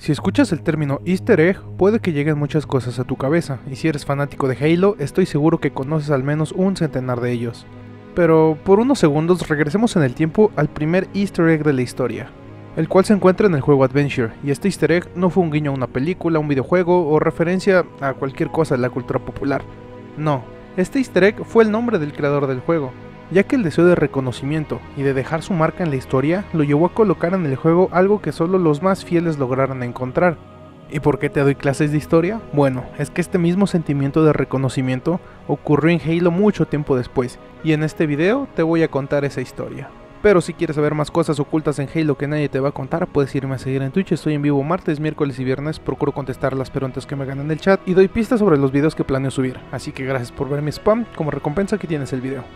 Si escuchas el término Easter egg, puede que lleguen muchas cosas a tu cabeza, y si eres fanático de Halo, estoy seguro que conoces al menos un centenar de ellos. Pero por unos segundos regresemos en el tiempo al primer Easter egg de la historia, el cual se encuentra en el juego Adventure, y este Easter egg no fue un guiño a una película, un videojuego o referencia a cualquier cosa de la cultura popular. No, este Easter egg fue el nombre del creador del juego, ya que el deseo de reconocimiento y de dejar su marca en la historia lo llevó a colocar en el juego algo que solo los más fieles lograron encontrar. ¿Y por qué te doy clases de historia? Bueno, es que este mismo sentimiento de reconocimiento ocurrió en Halo mucho tiempo después, y en este video te voy a contar esa historia. Pero si quieres saber más cosas ocultas en Halo que nadie te va a contar, puedes irme a seguir en Twitch. Estoy en vivo martes, miércoles y viernes, procuro contestar las preguntas que me hagan en el chat y doy pistas sobre los videos que planeo subir. Así que gracias por ver mi spam, como recompensa aquí tienes el video.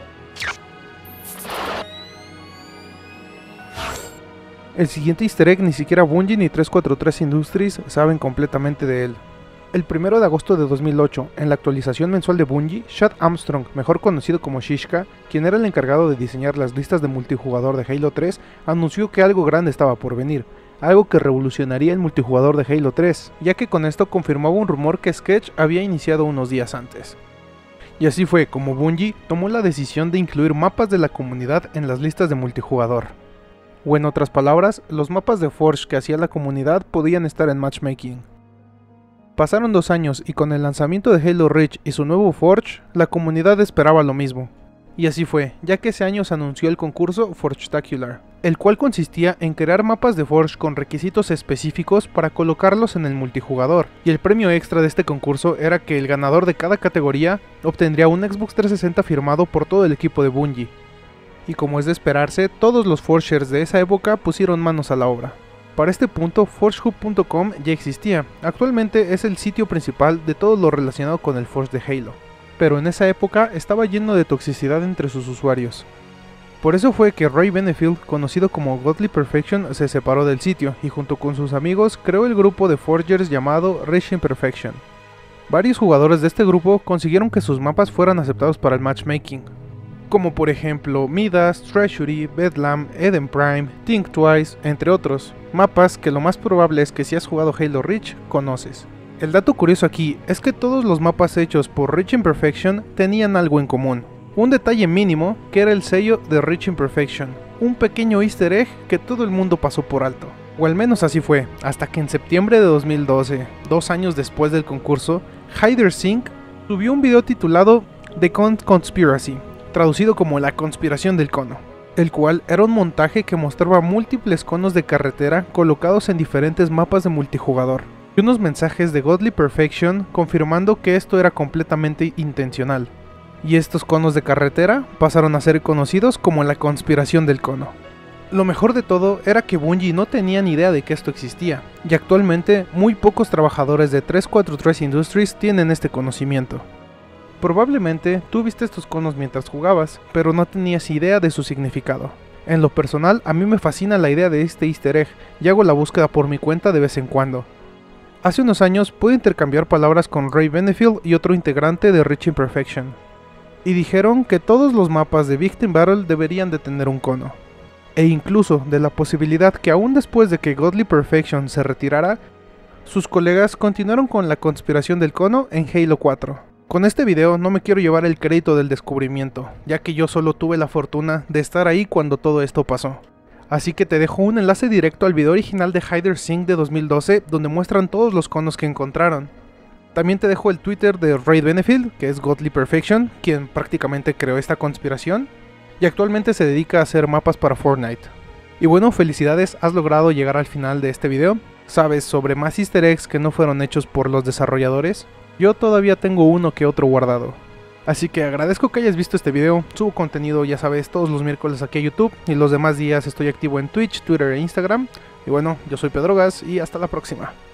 El siguiente Easter egg ni siquiera Bungie ni 343 Industries saben completamente de él. El 1 de agosto de 2008, en la actualización mensual de Bungie, Chad Armstrong, mejor conocido como Shishka, quien era el encargado de diseñar las listas de multijugador de Halo 3, anunció que algo grande estaba por venir, algo que revolucionaría el multijugador de Halo 3, ya que con esto confirmaba un rumor que Sketch había iniciado unos días antes. Y así fue como Bungie tomó la decisión de incluir mapas de la comunidad en las listas de multijugador. O en otras palabras, los mapas de Forge que hacía la comunidad podían estar en matchmaking. Pasaron 2 años y con el lanzamiento de Halo Reach y su nuevo Forge, la comunidad esperaba lo mismo. Y así fue, ya que ese año se anunció el concurso Forgetacular, el cual consistía en crear mapas de Forge con requisitos específicos para colocarlos en el multijugador, y el premio extra de este concurso era que el ganador de cada categoría obtendría un Xbox 360 firmado por todo el equipo de Bungie. Y como es de esperarse, todos los Forgers de esa época pusieron manos a la obra. Para este punto, ForgeHub.com ya existía, actualmente es el sitio principal de todo lo relacionado con el Forge de Halo, pero en esa época estaba lleno de toxicidad entre sus usuarios. Por eso fue que Ray Benefield, conocido como Godly Perfection, se separó del sitio y junto con sus amigos creó el grupo de Forgers llamado Reaching Perfection. Varios jugadores de este grupo consiguieron que sus mapas fueran aceptados para el matchmaking, como por ejemplo Midas, Treasury, Bedlam, Eden Prime, Think Twice, entre otros, mapas que lo más probable es que si has jugado Halo Reach, conoces. El dato curioso aquí es que todos los mapas hechos por Reaching Perfection tenían algo en común, un detalle mínimo que era el sello de Reaching Perfection, un pequeño easter egg que todo el mundo pasó por alto. O al menos así fue, hasta que en septiembre de 2012, 2 años después del concurso, HiderSync subió un video titulado The Conspiracy, traducido como la conspiración del cono, el cual era un montaje que mostraba múltiples conos de carretera colocados en diferentes mapas de multijugador, y unos mensajes de Godly Perfection confirmando que esto era completamente intencional, y estos conos de carretera pasaron a ser conocidos como la conspiración del cono. Lo mejor de todo era que Bungie no tenía ni idea de que esto existía, y actualmente muy pocos trabajadores de 343 Industries tienen este conocimiento. Probablemente tú viste estos conos mientras jugabas, pero no tenías idea de su significado. En lo personal, a mí me fascina la idea de este easter egg y hago la búsqueda por mi cuenta de vez en cuando. Hace unos años pude intercambiar palabras con Ray Benefield y otro integrante de Reaching Perfection, y dijeron que todos los mapas de Victim Battle deberían de tener un cono, e incluso de la posibilidad que aún después de que Godly Perfection se retirara, sus colegas continuaron con la conspiración del cono en Halo 4. Con este video no me quiero llevar el crédito del descubrimiento, ya que yo solo tuve la fortuna de estar ahí cuando todo esto pasó. Así que te dejo un enlace directo al video original de HiderSync de 2012 donde muestran todos los conos que encontraron. También te dejo el Twitter de Ray Benefield, que es Godly Perfection, quien prácticamente creó esta conspiración, y actualmente se dedica a hacer mapas para Fortnite. Y bueno, felicidades, has logrado llegar al final de este video. ¿Sabes sobre más easter eggs que no fueron hechos por los desarrolladores? Yo todavía tengo uno que otro guardado. Así que agradezco que hayas visto este video, subo contenido ya sabes todos los miércoles aquí a YouTube y los demás días estoy activo en Twitch, Twitter e Instagram. Y bueno, yo soy Pedrogas y hasta la próxima.